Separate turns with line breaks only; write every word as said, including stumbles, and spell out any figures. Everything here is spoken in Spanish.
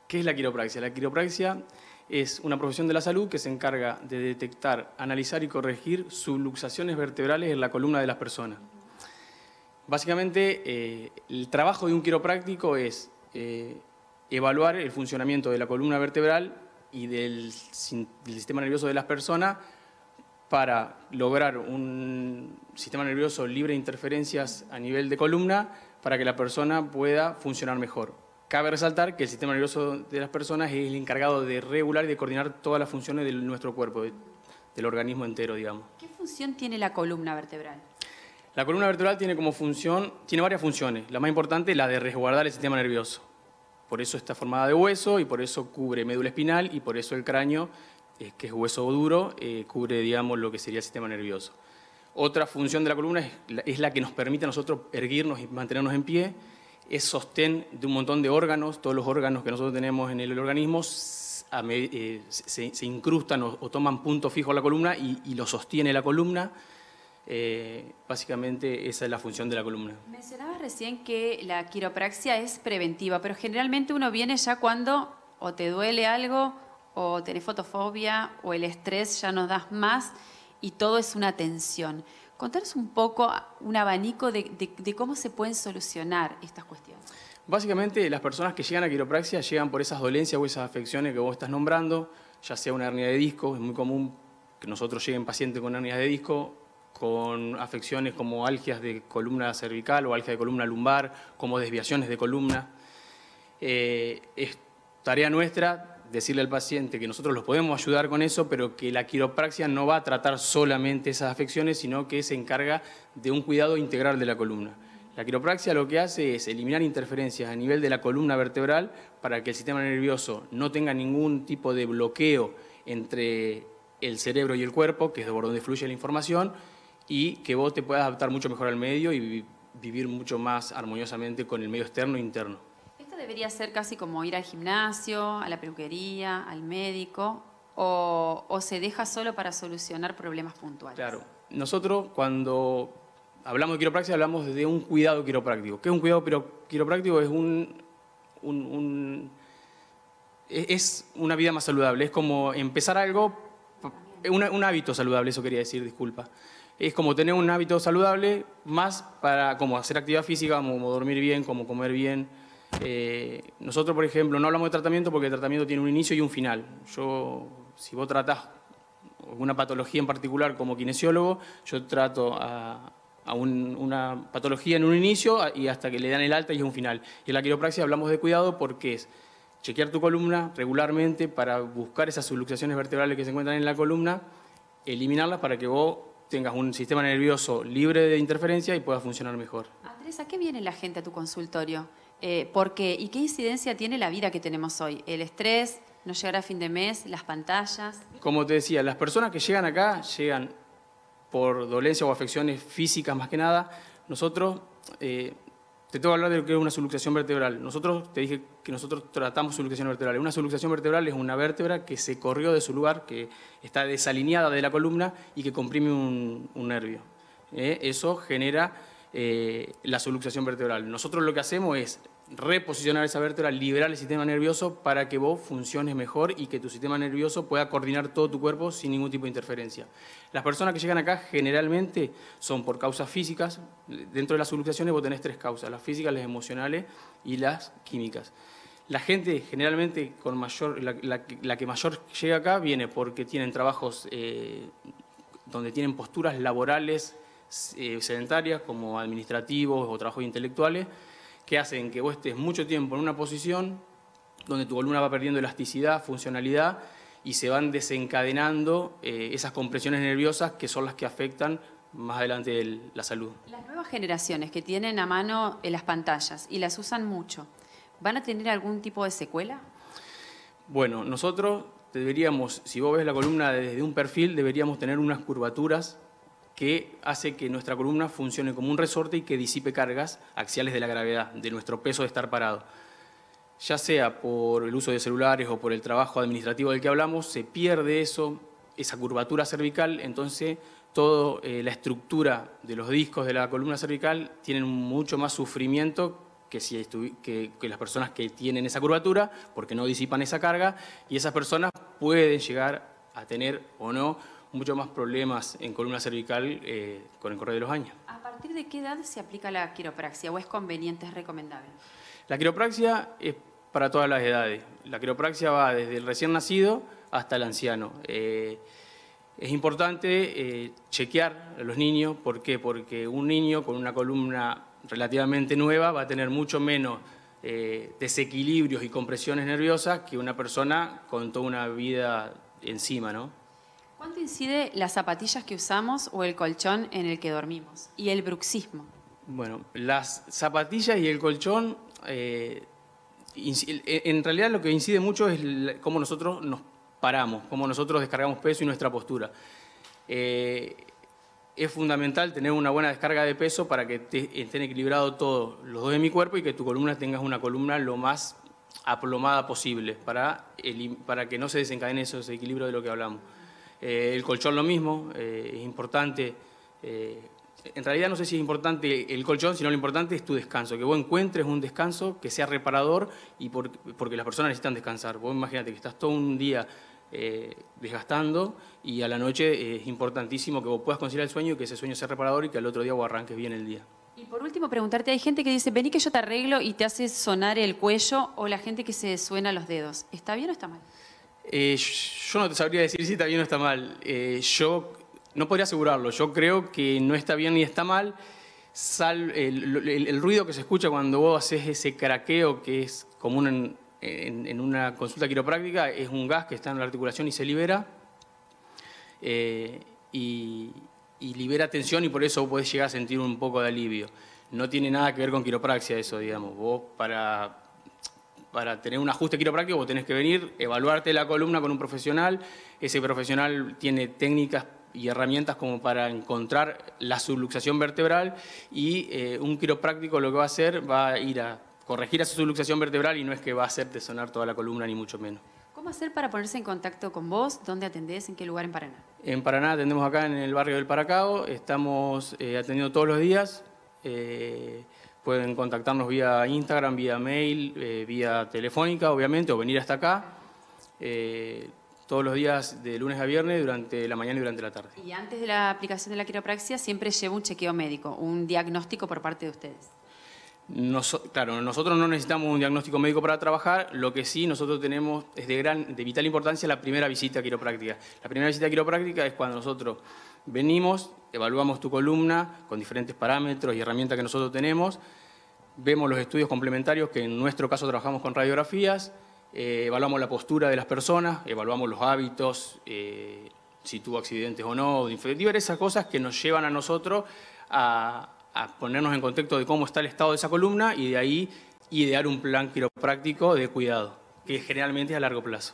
¿Qué es la quiropraxia? La quiropraxia es una profesión de la salud que se encarga de detectar, analizar y corregir subluxaciones vertebrales en la columna de las personas. Básicamente, eh, el trabajo de un quiropráctico es eh, evaluar el funcionamiento de la columna vertebral y del, del sistema nervioso de las personas para lograr un sistema nervioso libre de interferencias a nivel de columna para que la persona pueda funcionar mejor. Cabe resaltar que el sistema nervioso de las personas es el encargado de regular y de coordinar todas las funciones de nuestro cuerpo, de, del organismo entero, digamos.
¿Qué función tiene la columna vertebral?
La columna vertebral tiene como función, tiene varias funciones. La más importante es la de resguardar el sistema nervioso. Por eso está formada de hueso y por eso cubre médula espinal y por eso el cráneo, eh, que es hueso duro, eh, cubre, digamos, lo que sería el sistema nervioso. Otra función de la columna es la, es la que nos permite a nosotros erguirnos y mantenernos en pie. Es sostén de un montón de órganos. Todos los órganos que nosotros tenemos en el organismo eh, se, se incrustan o, o toman punto fijo a la columna y, y lo sostiene la columna. Eh, básicamente esa es la función de la columna.
Mencionabas recién que la quiropraxia es preventiva, pero generalmente uno viene ya cuando o te duele algo o tenés fotofobia o el estrés ya nos das más y todo es una tensión. Contanos un poco un abanico de, de, de cómo se pueden solucionar estas cuestiones.
Básicamente las personas que llegan a quiropraxia llegan por esas dolencias o esas afecciones que vos estás nombrando, ya sea una hernia de disco. Es muy común que nosotros lleguen pacientes con hernias de disco, con afecciones como algias de columna cervical o algia de columna lumbar, como desviaciones de columna. Eh, es tarea nuestra decirle al paciente que nosotros los podemos ayudar con eso, pero que la quiropraxia no va a tratar solamente esas afecciones, sino que se encarga de un cuidado integral de la columna. La quiropraxia lo que hace es eliminar interferencias a nivel de la columna vertebral para que el sistema nervioso no tenga ningún tipo de bloqueo entre el cerebro y el cuerpo, que es por donde fluye la información, y que vos te puedas adaptar mucho mejor al medio y vivir mucho más armoniosamente con el medio externo e interno.
¿Esto debería ser casi como ir al gimnasio, a la peluquería, al médico, o, o se deja solo para solucionar problemas puntuales?
Claro. Nosotros cuando hablamos de quiropraxia hablamos de un cuidado quiropráctico. ¿Qué es un cuidado quiropráctico? Es un, un, un es una vida más saludable. Es como empezar algo, un, un hábito saludable, eso quería decir, disculpa. Es como tener un hábito saludable más para como hacer actividad física, como dormir bien, como comer bien. Eh, nosotros, por ejemplo, no hablamos de tratamiento porque el tratamiento tiene un inicio y un final. Yo, si vos tratás alguna patología en particular como kinesiólogo, yo trato a, a un, una patología en un inicio y hasta que le dan el alta y es un final. Y en la quiropraxia hablamos de cuidado porque es chequear tu columna regularmente para buscar esas subluxaciones vertebrales que se encuentran en la columna, eliminarlas para que vos tengas un sistema nervioso libre de interferencia y pueda funcionar mejor.
Andrés, ¿a qué viene la gente a tu consultorio? Eh, ¿Por qué? ¿Y qué incidencia tiene la vida que tenemos hoy? ¿El estrés, no llegar a fin de mes, las pantallas?
Como te decía, las personas que llegan acá llegan por dolencias o afecciones físicas más que nada. Nosotros, eh, te tengo que hablar de lo que es una subluxación vertebral. Nosotros, te dije que nosotros tratamos subluxación vertebral. Una subluxación vertebral es una vértebra que se corrió de su lugar, que está desalineada de la columna y que comprime un, un nervio. Eh, eso genera eh, la subluxación vertebral. Nosotros lo que hacemos es reposicionar esa vértebra, liberar el sistema nervioso para que vos funciones mejor y que tu sistema nervioso pueda coordinar todo tu cuerpo sin ningún tipo de interferencia. Las personas que llegan acá generalmente son por causas físicas. Dentro de las subluxaciones vos tenés tres causas: las físicas, las emocionales y las químicas. La gente generalmente con mayor, la, la, la que mayor llega acá viene porque tienen trabajos eh, donde tienen posturas laborales eh, sedentarias como administrativos o trabajos intelectuales, que hacen que vos estés mucho tiempo en una posición donde tu columna va perdiendo elasticidad, funcionalidad y se van desencadenando eh, esas compresiones nerviosas que son las que afectan más adelante el, la salud.
Las nuevas generaciones que tienen a mano en las pantallas y las usan mucho, ¿van a tener algún tipo de secuela?
Bueno, nosotros deberíamos, si vos ves la columna desde un perfil, deberíamos tener unas curvaturas que hace que nuestra columna funcione como un resorte y que disipe cargas axiales de la gravedad, de nuestro peso de estar parado. Ya sea por el uso de celulares o por el trabajo administrativo del que hablamos, se pierde eso, esa curvatura cervical, entonces toda eh, la estructura de los discos de la columna cervical tienen mucho más sufrimiento que, si estu- que, que las personas que tienen esa curvatura, porque no disipan esa carga, y esas personas pueden llegar a tener o no mucho más problemas en columna cervical eh, con el correr de los años.
¿A partir de qué edad se aplica la quiropraxia o es conveniente, es recomendable?
La quiropraxia es para todas las edades. La quiropraxia va desde el recién nacido hasta el anciano. Eh, es importante eh, chequear a los niños. ¿Por qué? Porque un niño con una columna relativamente nueva va a tener mucho menos eh, desequilibrios y compresiones nerviosas que una persona con toda una vida encima, ¿no?
¿Cuánto incide las zapatillas que usamos o el colchón en el que dormimos? Y el bruxismo.
Bueno, las zapatillas y el colchón, eh, en realidad lo que incide mucho es cómo nosotros nos paramos, cómo nosotros descargamos peso y nuestra postura. Eh, es fundamental tener una buena descarga de peso para que te, estén equilibrados todos los dos de mi cuerpo y que tu columna tengas una columna lo más aplomada posible para, el, para que no se desencadene esos equilibrios de lo que hablamos. Eh, el colchón lo mismo, eh, es importante. Eh, en realidad no sé si es importante el colchón, sino lo importante es tu descanso, que vos encuentres un descanso que sea reparador y por, porque las personas necesitan descansar. Vos imagínate que estás todo un día eh, desgastando y a la noche eh, es importantísimo que vos puedas conciliar el sueño y que ese sueño sea reparador y que al otro día vos arranques bien el día.
Y por último, preguntarte, hay gente que dice, vení que yo te arreglo y te hace sonar el cuello, o la gente que se suena los dedos. ¿Está bien o está mal?
Eh, yo no te sabría decir si está bien o está mal. Eh, yo no podría asegurarlo. Yo creo que no está bien ni está mal. Sal, el, el, el ruido que se escucha cuando vos haces ese craqueo que es común en, en, en una consulta quiropráctica es un gas que está en la articulación y se libera. Eh, y, y libera tensión y por eso podés llegar a sentir un poco de alivio. No tiene nada que ver con quiropraxia eso, digamos. Vos para... Para tener un ajuste quiropráctico vos tenés que venir, evaluarte la columna con un profesional. Ese profesional tiene técnicas y herramientas como para encontrar la subluxación vertebral y eh, un quiropráctico lo que va a hacer va a ir a corregir esa subluxación vertebral y no es que va a hacerte sonar toda la columna ni mucho menos.
¿Cómo hacer para ponerse en contacto con vos? ¿Dónde atendés? ¿En qué lugar en Paraná?
En Paraná atendemos acá en el barrio del Paracao, estamos eh, atendiendo todos los días. Eh, Pueden contactarnos vía Instagram, vía mail, eh, vía telefónica, obviamente, o venir hasta acá, eh, todos los días de lunes a viernes, durante la mañana y durante la tarde.
Y antes de la aplicación de la quiropraxia, siempre lleva un chequeo médico, un diagnóstico por parte de ustedes.
Nos, claro, nosotros no necesitamos un diagnóstico médico para trabajar, lo que sí nosotros tenemos es de, gran, de vital importancia la primera visita quiropráctica. La primera visita quiropráctica es cuando nosotros venimos, evaluamos tu columna con diferentes parámetros y herramientas que nosotros tenemos, vemos los estudios complementarios que en nuestro caso trabajamos con radiografías, eh, evaluamos la postura de las personas, evaluamos los hábitos, eh, si tuvo accidentes o no, esas cosas que nos llevan a nosotros a, a ponernos en contexto de cómo está el estado de esa columna y de ahí idear un plan quiropráctico de cuidado, que generalmente es a largo plazo.